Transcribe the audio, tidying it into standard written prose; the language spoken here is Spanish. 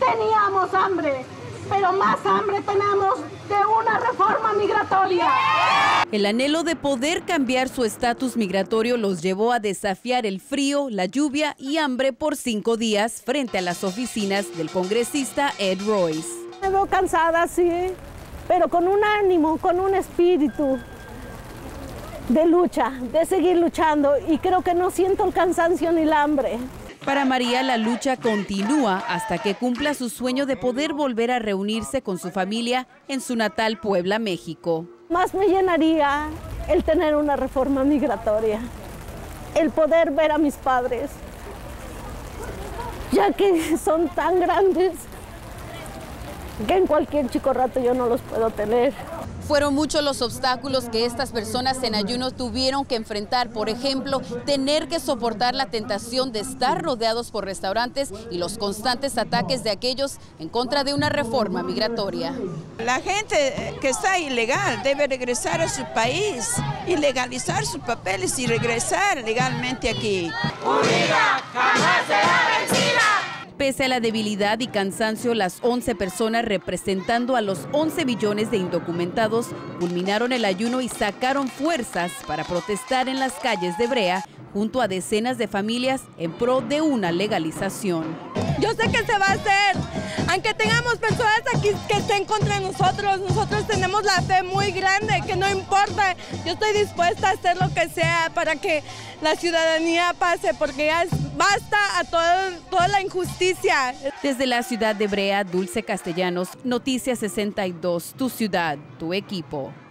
teníamos hambre, pero más hambre tenemos de una reforma migratoria. El anhelo de poder cambiar su estatus migratorio los llevó a desafiar el frío, la lluvia y hambre por 5 días frente a las oficinas del congresista Ed Royce. Me veo cansada, sí, pero con un ánimo, con un espíritu de lucha, de seguir luchando, y creo que no siento el cansancio ni el hambre. Para María, la lucha continúa hasta que cumpla su sueño de poder volver a reunirse con su familia en su natal Puebla, México. Más me llenaría el tener una reforma migratoria, el poder ver a mis padres, ya que son tan grandes que en cualquier chico rato yo no los puedo tener. Fueron muchos los obstáculos que estas personas en ayuno tuvieron que enfrentar. Por ejemplo, tener que soportar la tentación de estar rodeados por restaurantes y los constantes ataques de aquellos en contra de una reforma migratoria. La gente que está ilegal debe regresar a su país y legalizar sus papeles y regresar legalmente aquí. Unida jamás será vencida. Pese a la debilidad y cansancio, las 11 personas representando a los 11 millones de indocumentados culminaron el ayuno y sacaron fuerzas para protestar en las calles de Brea junto a decenas de familias en pro de una legalización. Yo sé que se va a hacer, aunque tengamos personas aquí que estén contra nosotros tenemos la fe muy grande, que no importa, yo estoy dispuesta a hacer lo que sea para que la ciudadanía pase, porque ya basta a toda la injusticia. Desde la ciudad de Brea, Dulce Castellanos, Noticias 62, tu ciudad, tu equipo.